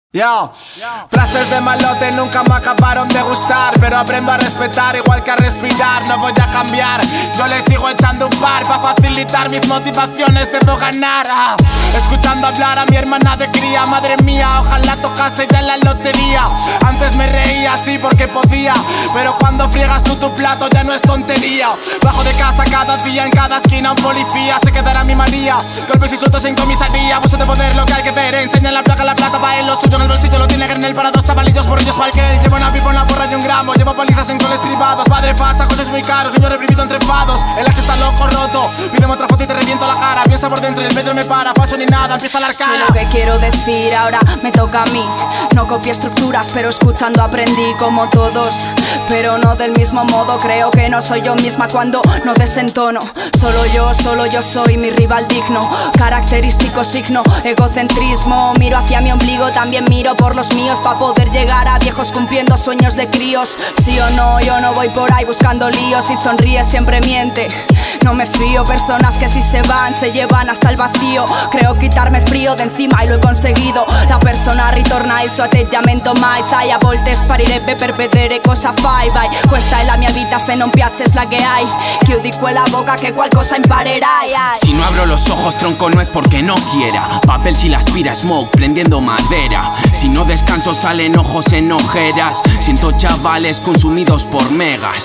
Yo, frases de malote nunca me acabaron de gustar, pero aprendo a respetar igual que a respirar. No voy a cambiar, yo le sigo echando un par. Pa' facilitar mis motivaciones debo ganar. Escuchando hablar a mi hermana de cría. Madre mía, ojalá tocase ya la lotería. Antes me reía así porque podía, pero cuando friegas tú tu plato ya no es tontería. Bajo de casa cada día, en cada esquina un policía. Se quedará mi manía, golpes y sueltos en comisaría. Abuso de poder, lo que hay que ver. Enseñan la placa, la plata pa' él, lo suyo en el bolsillo lo tiene Granel para dos chavalillos borrillos pa'l que él. Llevo una pipa, una borra y un gramo. Llevo palizas en coles privados. Padre facha, cosas muy caros. Señor reprimido entre fados. El hacha está loco, roto. Pídeme otra foto y te reviento la cara. Piensa por dentro y el metro me para. Falso ni nada, empieza la arcana. Sé lo que quiero decir, ahora me toca a mí. No copié estructuras, pero escuchando aprendí como todos, pero no del mismo modo. Creo que no soy yo misma cuando no desentono. Solo yo soy mi rival digno. Característico signo, egocentrismo. Miro hacia mi ombligo, también miro por los míos, pa' poder llegar a viejos cumpliendo sueños de críos. Sí o no, yo no voy por ahí buscando líos. Si sonríe siempre miente, no me fío. Personas que si se van, se llevan hasta el vacío. Creo quitarme frío de encima y lo he conseguido. La persona ritorna il suo atteggiamento mai. Sai, a volte sparirebbe per vedere cosa fai. Vai, questa è la mia vita, se non piace es la que hay. Chiudi quella boca que qualcosa imparerai. Si no abro los ojos, tronco, no es porque no quiera. Papel si la aspira, smoke, prendiendo madera. Si no descanso salen ojos en ojeras. Siento chavales consumidos por megas.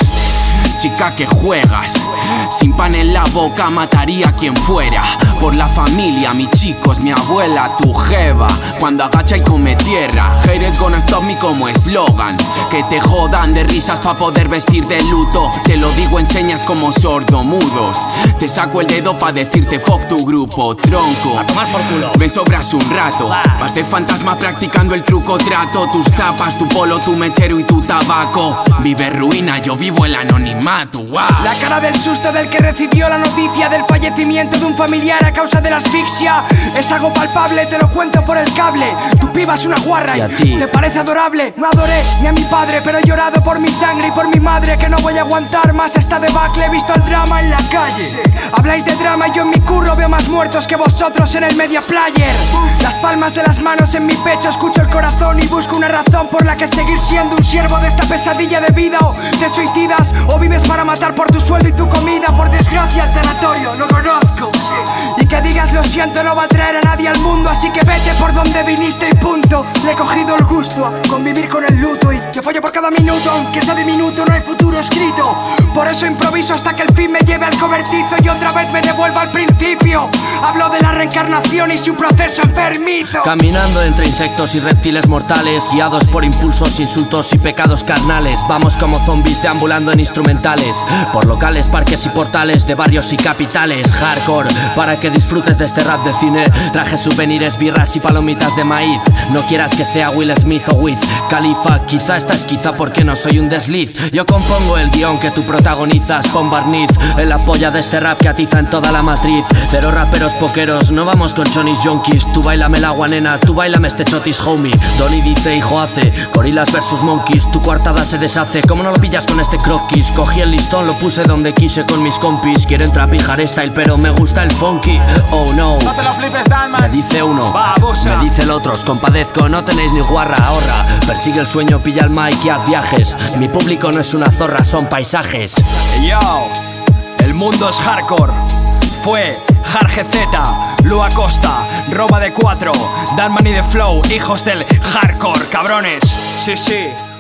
Chica que juegas, sin pan en la boca mataría a quien fuera. Por la familia, mis chicos, mi abuela, tu jeva. Cuando agacha y come tierra. Haters gonna stop me como eslogan. Que te jodan de risas pa' poder vestir de luto. Te lo digo en señas como sordomudos. Te saco el dedo pa' decirte fuck tu grupo, tronco. A tomar por culo. Me sobras un rato. Vas de fantasma practicando el truco trato. Tus zapas, tu polo, tu mechero y tu tabaco. Vive ruina, yo vivo el anonimato. Wow. La cara del susto del que recibió la noticia del fallecimiento de un familiar a causa de la asfixia. Es algo palpable, te lo cuento por el cable. Tu piba es una guarra y te parece adorable. No adoré ni a mi padre, pero he llorado por mi sangre y por mi madre. Que no voy a aguantar más esta debacle. He visto el drama en la calle. Habláis de drama y yo en mi curro veo más muertos que vosotros en el media player. Las palmas de las manos en mi pecho, escucho el corazón y busco una razón por la que seguir siendo un siervo de esta pesadilla de vida. O te suicidas o vives para matar por tu sueldo y tu comida. Por desgracia el tanatorio lo conozco, y que digas lo siento no va a traer a nadie al mundo. Así que vete por donde viniste y punto. Le he cogido el gusto a convivir con el luto y que follo por cada minuto. Aunque sea diminuto no hay futuro escrito. Por eso improviso hasta que el fin me lleve al cobertizo y otra vez me devuelva al principio. Hablo de la reencarnación y su proceso enfermizo. Caminando entre insectos y reptiles mortales, guiados por impulsos, insultos y pecados carnales. Vamos como zombies deambulando en instrumentales, por locales, parques y portales de barrios y capitales. Hardcore, para que disfrutes de este rap de cine. Traje souvenirs, birras y palomitas de maíz. No quieras que sea Will Smith o Wiz Khalifa. Quizá estás quizá porque no soy un desliz. Yo compongo el guión que tú protagonizas. Pon barniz en la polla de este rap que atiza en toda la matriz. Cero raperos poqueros, no vamos con chonis yonkis. Tú bailame el agua, nena, tú bailame este chotis, homie. Donny dice, hijo hace, gorilas versus monkeys. Tu coartada se deshace, ¿cómo no lo pillas con este croquis? Cogí el listón, lo puse donde quise con mis compis. Quieren trapijar style, pero me gusta el funky. Oh no, no te lo flipes, Dan, man. Me dice uno, babosa. Me dice el otro, os compadezco, no tenéis ni guarra, ahorra. Persigue el sueño, pilla el mic y haz viajes. Mi público no es una zorra, son paisajes. Yo, el mundo es hardcore. Fue Jarge Z, Lu Acosta, Roba de 4, Danman y The Flow, hijos del hardcore, cabrones. Sí, sí.